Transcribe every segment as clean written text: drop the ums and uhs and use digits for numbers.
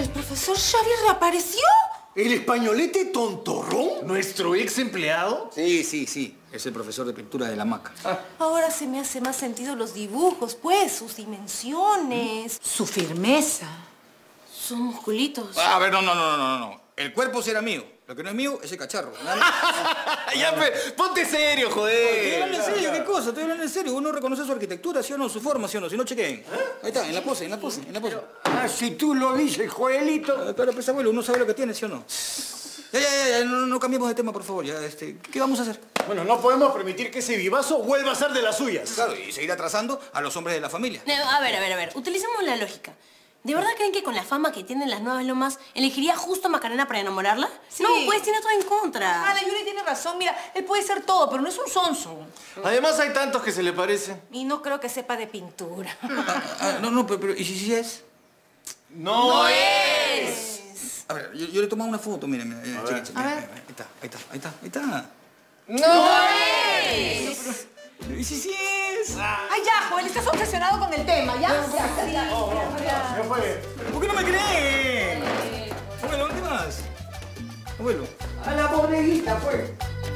¿El profesor Xavi reapareció? ¿El españolete tontorrón? ¿Nuestro ex empleado? Sí. Es el profesor de pintura de la Maca. Ahora se me hace más sentido los dibujos, pues, sus dimensiones. Su firmeza. Sus musculitos. A ver, no. El cuerpo será mío. Lo que no es mío es el cacharro. Ya, ponte serio, joder. Estoy hablando en serio, ¿qué cosa? Estoy hablando en serio. Uno reconoce su arquitectura, ¿sí o no? Su forma, ¿sí o no? Si no, chequen. Ahí está, en la pose. Ah, si tú lo dices, Joelito. Pero, pues, abuelo, uno sabe lo que tiene, ¿sí o no? Ya, no cambiemos de tema, por favor. Ya, ¿qué vamos a hacer? Bueno, no podemos permitir que ese vivazo vuelva a ser de las suyas. Claro, y seguir atrasando a los hombres de la familia. A ver. Utilicemos la lógica. ¿De verdad creen que con la fama que tienen las nuevas lomas elegiría justo a Macarena para enamorarla? Sí. No, pues tiene todo en contra. Ah, la Yuri tiene razón. Mira, él puede ser todo, pero no es un sonso. Además hay tantos que se le parecen. Y no creo que sepa de pintura. No, pero ¿y si sí es? ¡No es! A ver, yo le he tomado una foto, miren. Chequen. A ver. Ahí está. ¡No es! ¿Y si sí es? Ay, ya, Joel, estás obsesionado con el tema. Ya. Ya fue. ¿Por qué no me creen? Abuelo, ¿dónde vas? Abuelo. A la bodeguita, pues.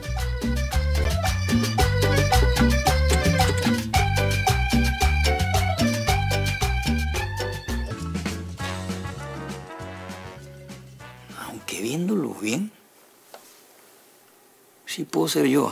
Aunque viéndolo bien, sí puedo ser yo.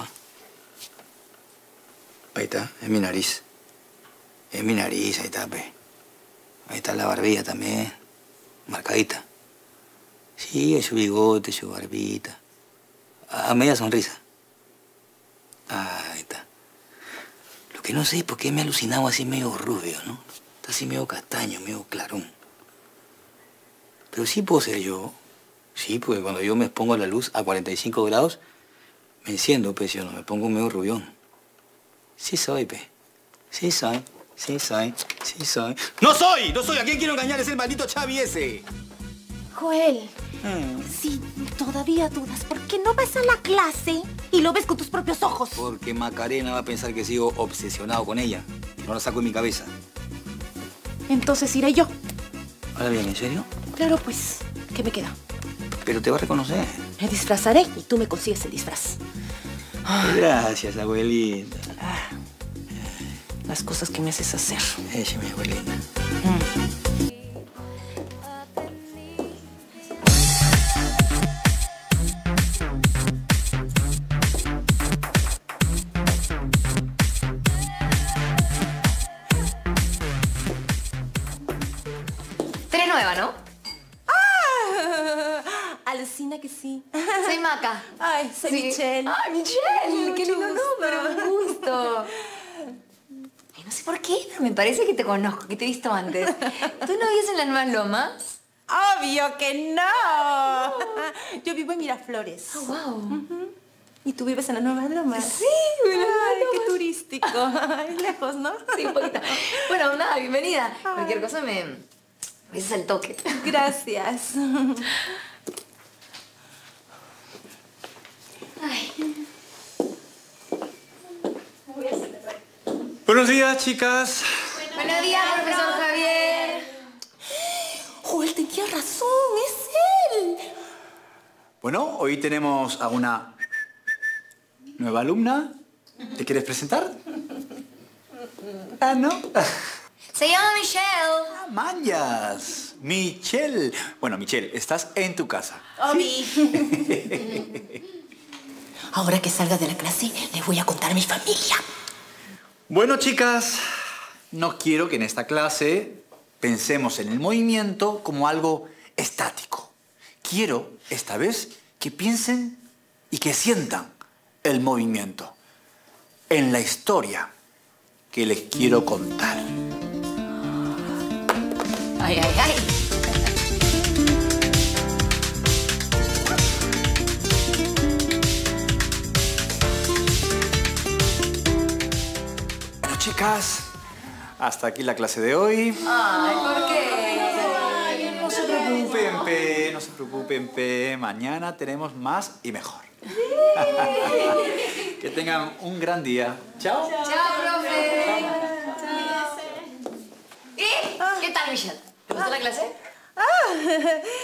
Ahí está, es mi nariz. Es mi nariz, ahí está, pe. Ahí está la barbilla también, marcadita. Sí, su bigote, su barbita. A media sonrisa. Ahí está. Lo que no sé es por qué me he alucinado así medio rubio, ¿no? Está así medio castaño, medio clarón. Pero sí puedo ser yo. Sí, porque cuando yo me expongo a la luz a 45 grados, me enciendo, pues, yo no me pongo medio rubión. Sí soy, pe. Sí soy. ¡No soy! ¿A quién quiero engañar? Es el maldito Xavi ese. Joel, si todavía dudas, ¿por qué no vas a la clase y lo ves con tus propios ojos? Porque Macarena va a pensar que sigo obsesionado con ella. Y no la saco de mi cabeza. Entonces iré yo. Ahora bien, ¿en serio? Claro, pues, ¿qué me queda? Pero te va a reconocer. Me disfrazaré y tú me consigues el disfraz. Gracias, abuelita. Las cosas que me haces hacer. Ella, mi abuelita. Eres nueva, ¿no? Alucina que sí. Soy Maca. Ay, soy Sí. Michelle. ¡Ay, Michelle! ¡Qué lindo Mucho nombre! ¡Un gusto! Ay, no sé por qué, pero me parece que te conozco, que te he visto antes. ¿Tú no vives en las Nuevas Lomas? ¡Obvio que no! Yo vivo en Miraflores. Oh, wow. ¿Y tú vives en las Nuevas Lomas? Sí, en las Nuevas Ay, qué Lomas. turístico. Ay, lejos, ¿no? Sí, un poquito. Bueno, nada, bienvenida. Cualquier cosa me dices al toque. Gracias. Ay. Buenos días, chicas. Buenos días, profesor Javier. Joel tenía razón, es él. Bueno, hoy tenemos a una nueva alumna. ¿Te quieres presentar? Ah, ¿no? Se llama Michelle. Ah, Mañas. Michelle. Bueno, Michelle, estás en tu casa. Obi. Ahora que salga de la clase, le voy a contar a mi familia. Bueno, chicas, no quiero que en esta clase pensemos en el movimiento como algo estático. Quiero, esta vez, que piensen y que sientan el movimiento en la historia que les quiero contar. Ay, ay, ay. Bueno, chicas, hasta aquí la clase de hoy. Ay, ¿por qué? No se preocupen, Pe, no se preocupen, Pe. Mañana tenemos más y mejor. Que tengan un gran día. Chao. Chao, profe. ¿Y qué tal, Michelle? ¿Te gustó la clase?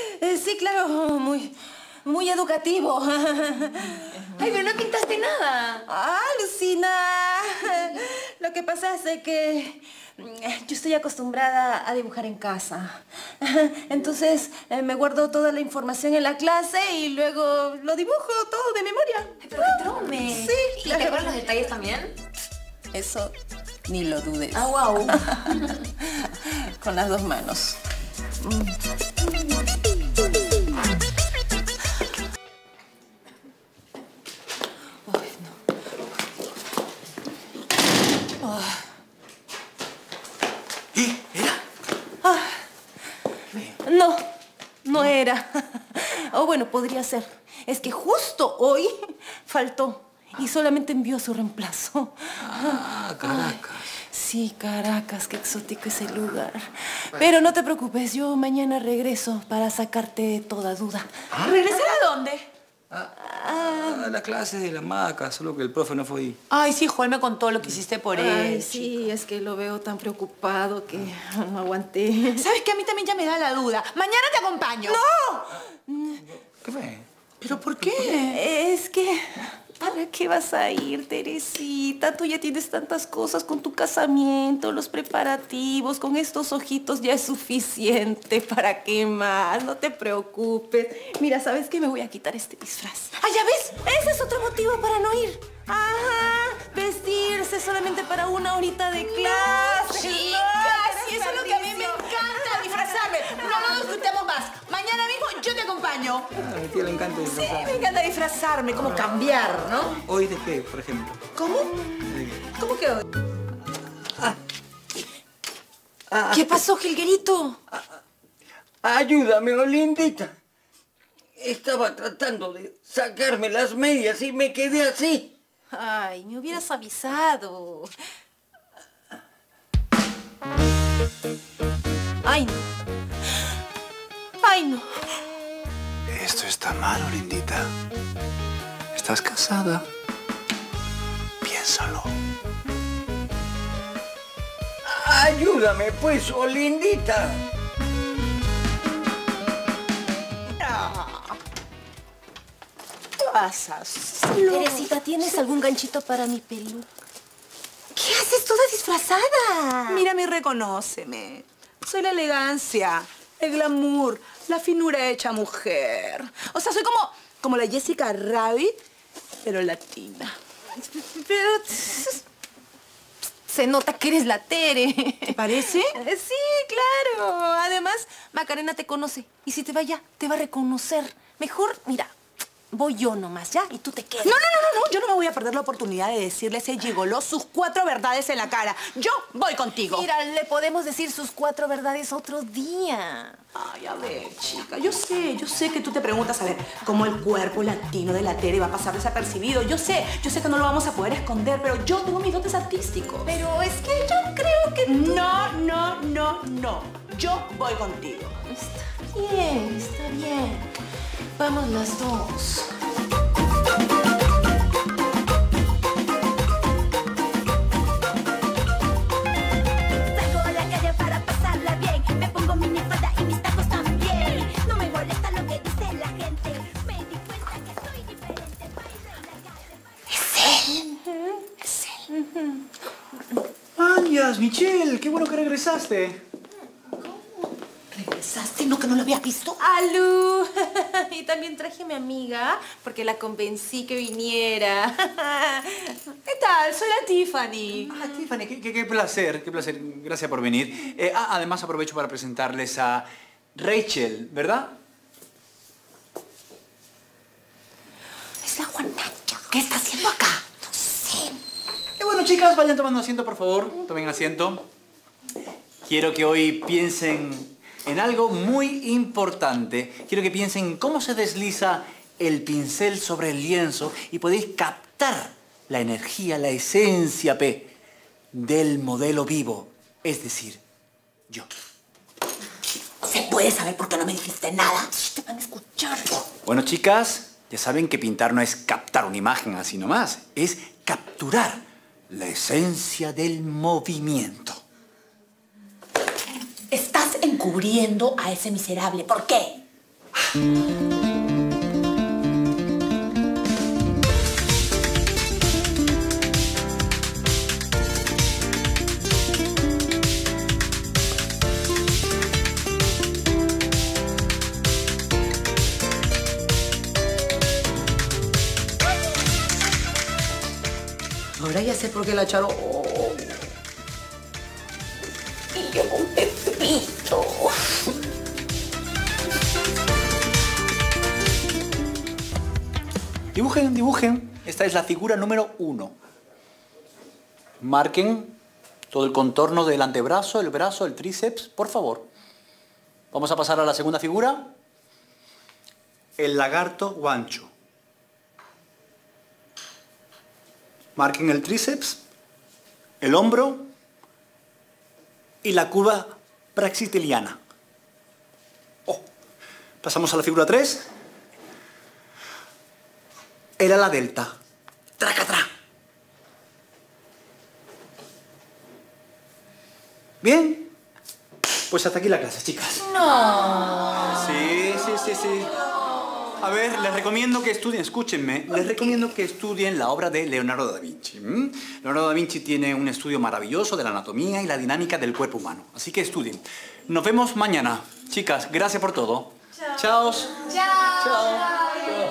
Sí, claro, muy educativo. Ay, pero no pintaste nada. Ah, Lucina. Lo que pasa es que yo estoy acostumbrada a dibujar en casa. Entonces me guardo toda la información en la clase y luego lo dibujo todo de memoria. Ay, pero qué trome. Sí, ¿Y claro. te acuerdas los detalles también? Eso ni lo dudes. Ah, wow. Con las dos manos. No era. O bueno, podría ser. Es que justo hoy faltó y solamente envió su reemplazo. Ah, Caracas. Sí, Caracas, qué exótico ese lugar. Pero no te preocupes, yo mañana regreso para sacarte toda duda. ¿Regresar a dónde? A la clase de la maca, solo que el profe no fue ahí. Ay, sí, Joel me contó lo que hiciste por él. Ay, sí, es que lo veo tan preocupado que no aguanté. ¿Sabes que a mí también ya me da la duda? Mañana te acompaño. ¡No! ¿Qué fue? ¿Pero por qué? Es que... ¿Para qué vas a ir, Teresita? Tú ya tienes tantas cosas con tu casamiento, los preparativos. Con estos ojitos ya es suficiente. ¿Para qué más? No te preocupes. Mira, ¿sabes qué? Me voy a quitar este disfraz. Ah, ¿ya ves? Ese es otro motivo para no ir. Ajá, vestirse solamente para una horita de clase. Chicas, y eso es lo que a mí me encanta, disfrazarme. No lo disfrutemos más. Mañana mismo yo te acompaño. A mi tía le encanta Sí, disfrazar. me encanta disfrazarme, como cambiar, ¿no? ¿Hoy de qué, por ejemplo? ¿Cómo? ¿Cómo que hoy? ¿Qué pasó, Gilguerito? Ayúdame, Olindita. Estaba tratando de sacarme las medias y me quedé así. Ay, me hubieras avisado. Ay, no. Ay, no. Esto está mal, Olindita. ¿Estás casada? Piénsalo. Ayúdame, pues, Olindita. ¿Qué pasas? Teresita, ¿tienes algún ganchito para mi pelo? ¿Qué haces toda disfrazada? Mírame y reconóceme. Soy la elegancia, el glamour, la finura hecha mujer. O sea, soy como la Jessica Rabbit, pero latina. Pero... Se nota que eres la Tere. ¿Te parece? Sí, claro. Además, Macarena te conoce. Y si te va allá, te va a reconocer. Mejor, mira, voy yo nomás, ¿ya? Y tú te quedas. No. Yo no me voy a perder la oportunidad de decirle a ese gigoló sus 4 verdades en la cara. Yo voy contigo. Mira, le podemos decir sus 4 verdades otro día. Ay, a ver, chica, yo sé que tú te preguntas, a ver, cómo el cuerpo latino de la Tere va a pasar desapercibido. Yo sé que no lo vamos a poder esconder, pero yo tengo mis dotes artísticos. Pero es que yo creo que... No. Yo voy contigo. Está bien. Vamos las dos. Salgo a la calle para pasarla bien. Me pongo minifalda y mis tacos también. No me molesta lo que dice la gente. Me di cuenta que soy diferente. Es él. ¡Añas, Michelle! ¡Qué bueno que regresaste! ¿Regresaste? ¿No que no lo habías visto? ¡Alú! Y también traje a mi amiga porque la convencí que viniera. ¿Qué tal? Soy la Tiffany. Ah, Tiffany, qué placer, qué placer. Gracias por venir. Además, aprovecho para presentarles a Rachel, ¿verdad? Es la Juanacha. ¿Qué está haciendo acá? No sé. Bueno, chicas, vayan tomando asiento, por favor. Tomen asiento. Quiero que hoy piensen en algo muy importante. Quiero que piensen en cómo se desliza el pincel sobre el lienzo y podéis captar la energía, la esencia, del modelo vivo. Es decir, yo. ¿Se puede saber por qué no me dijiste nada? Te van a escuchar. Bueno, chicas, ya saben que pintar no es captar una imagen así nomás. Es capturar la esencia del movimiento. Estás encubriendo a ese miserable. ¿Por qué? Ahora ya sé por qué la Charo... Y yo con Pepito. Dibujen, dibujen. Esta es la figura número 1. Marquen todo el contorno del antebrazo, el brazo, el tríceps, por favor. Vamos a pasar a la segunda figura. El lagarto guancho. Marquen el tríceps, el hombro y la curva praxiteliana. Oh. Pasamos a la figura 3. El ala delta. ¡Tracatrá! ¿Bien? Pues hasta aquí la clase, chicas. No. Sí. A ver, les recomiendo que estudien, escúchenme, les recomiendo que estudien la obra de Leonardo da Vinci. Leonardo da Vinci tiene un estudio maravilloso de la anatomía y la dinámica del cuerpo humano. Así que estudien. Nos vemos mañana. Chicas, gracias por todo. Chao. Chao.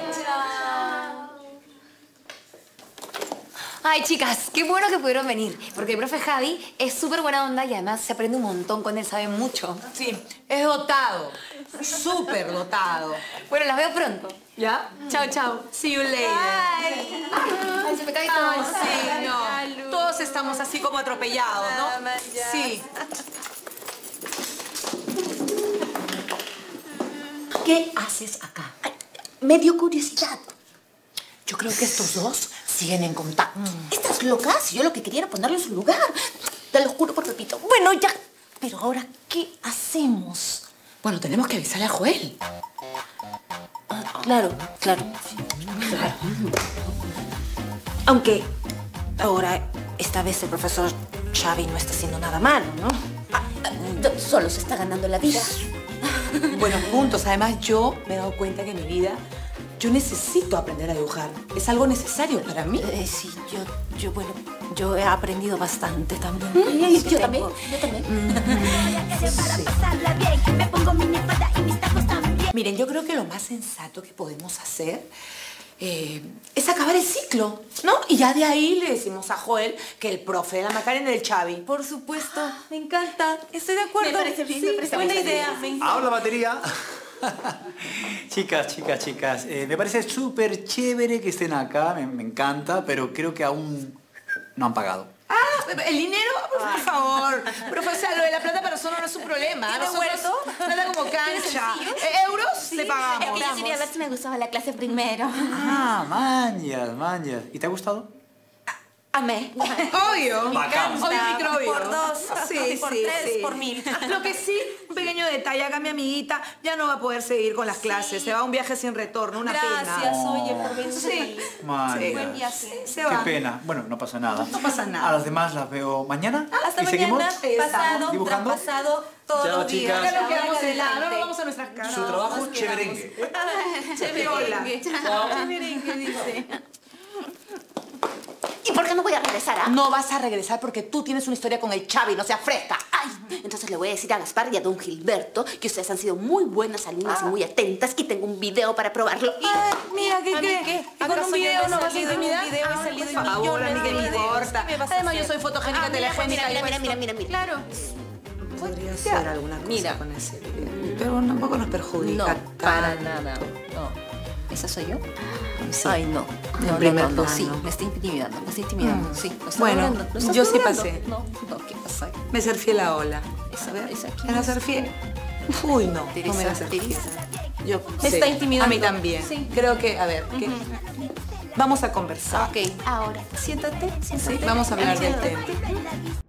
Ay, chicas, qué bueno que pudieron venir. Porque el profe Javi es súper buena onda y además se aprende un montón con él, sabe mucho. Sí, es dotado. Súper dotado. Bueno, las veo pronto. ¿Ya? Chao. See you later. Ay, se me cae todo. Ay, sí, no. Todos estamos así como atropellados, ¿no? Sí. ¿Qué haces acá? Ay, me dio curiosidad. Yo creo que estos dos siguen en contacto. ¿Estás loca? Si yo lo que quería era ponerlo en su lugar. Te lo juro por Pepito. Bueno, ya. Pero ahora, ¿qué hacemos? Bueno, tenemos que avisarle a Joel. Claro. Aunque ahora, esta vez el profesor Xavi no está haciendo nada malo, ¿no? Solo se está ganando la vida. Buenos puntos. Además, yo me he dado cuenta que en mi vida yo necesito aprender a dibujar. Es algo necesario para mí. Sí, yo he aprendido bastante también. Yo también. Para pasarla bien, me pongo minifalda y mis tacos también. Miren, yo creo que lo más sensato que podemos hacer es acabar el ciclo, ¿no? Y ya de ahí le decimos a Joel que el profe de la Macarena es el Xavi. Por supuesto, me encanta. Estoy de acuerdo. Me parece bien, me parece buena bien. idea. Me encanta. Habla batería. Chicas. Me parece súper chévere que estén acá. Me encanta, pero creo que aún no han pagado. ¿El dinero? Por favor. Profesor, lo de la plata para nosotros no es un problema. Nosotros, plata como cancha. ¿Euros? Le pagamos. Yo quería ver si me gustaba la clase primero. Ah, mañas. ¿Y te ha gustado? Amé. Obvio. Bacán. Obvio, microbio. Por 2, Sí, por sí, 3, sí. por 1000. Lo que sí, un pequeño detalle, acá mi amiguita ya no va a poder seguir con las clases. Se va a un viaje sin retorno, una Gracias, pena. oye, por venir. Sí. Mañas. Buen viaje. Se Qué va. pena. Bueno, no pasa nada. No pasa nada. A las demás las veo mañana. Hasta ¿Y mañana, seguimos? pasado, dibujando? traspasado, todos Chao, los días. chicas. Ya nos quedamos Ahora en la... No adelante. nos vamos a nuestras casas. Su trabajo, nos quedamos. cheverengue. Cheverengue. Chao. Cheverengue, dice. ¿Y por qué no voy a regresar, ah? No vas a regresar porque tú tienes una historia con el Xavi, no seas fresca. Ay, entonces le voy a decir a Gaspar y a don Gilberto que ustedes han sido muy buenas alumnas y muy atentas y tengo un video para probarlo. Mira, ¿qué ¿A mí crees? qué? ¿Y con un ¿Acaso yo video no he no vas a salido en un intimidar? video? He salido en Por favor, millones a mí que de me videos. importa. ¿Qué me vas a Además, yo hacer? soy fotogénica telefónica. Mira. Claro. Podría hacer alguna cosa Mira. con ese video. Pero tampoco nos perjudica. No, tanto. para nada. No. ¿Esa soy yo? Sí. Ay, no. En primer no. plano. Sí, me está intimidando. Sí, lo está Bueno, logrando, lo está yo sí logrando. pasé. No, ¿qué pasa? Me ser fiel a Ola. Esa- A ver, esa quién ¿era es? ser fiel? Uy, no. Teresa, no me la ser fiel. Teresa. Yo Me sé. está intimidando. A mí también. Sí. Creo que, a ver, ¿qué? Vamos a conversar. Ok. Ahora. Siéntate. Sí, vamos a hablar del Siéntate. tema.